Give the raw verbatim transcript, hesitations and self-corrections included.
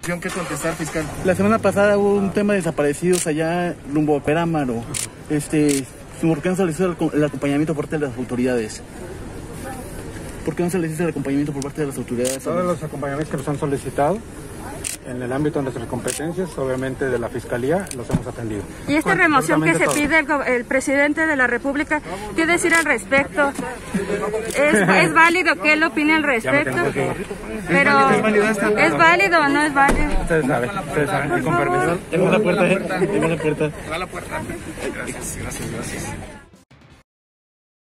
información que contestar, fiscal. La semana pasada hubo un tema de desaparecidos allá rumbo a Perámaro. Este, ¿por qué no se les hizo el acompañamiento por parte de las autoridades? ¿Por qué no se les hizo el acompañamiento por parte de las autoridades? Todos los acompañamientos que nos han solicitado en el ámbito de nuestras competencias, obviamente de la Fiscalía, los hemos atendido. Y esta remoción que se pide el, el presidente de la República, ¿qué decir al respecto? ¿Es, es válido que él opine al respecto? Pero, ¿es válido o no es válido? Ustedes saben, ustedes saben, con permiso. Tengo la puerta, ¿eh? Tengo la puerta. Va a la puerta. Gracias, gracias, gracias.